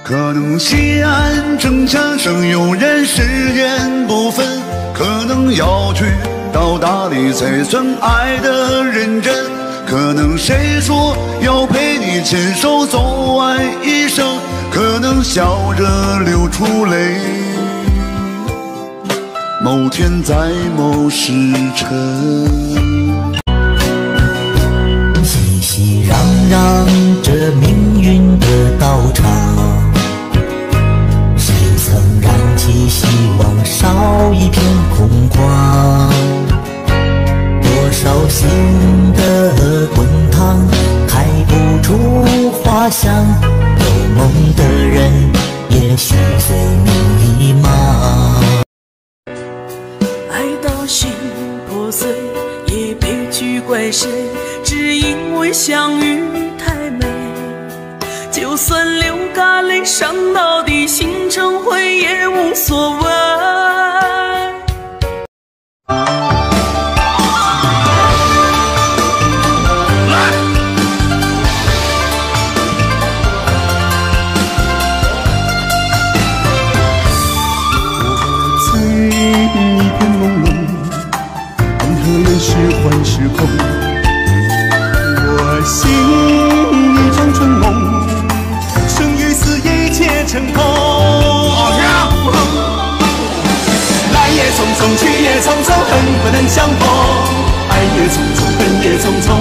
可能西安城墙上有人誓言不分，可能要去到大理才算爱的认真，可能谁说要陪你牵手走完一生，可能笑着流出泪，某天在某时辰。 熙熙攘攘这命运的道场，谁曾燃起希望烧一片空旷？多少心的滚烫开不出花香，有梦的人也许最迷茫。 爱到心破碎也别去怪谁，只因为相遇太美。就算流咖泪伤到底，心成灰也无所谓。 幻时空，我心一场春梦，生与死一切成空。来也匆匆，去也匆匆，恨不能相逢。爱也匆匆，恨也匆匆，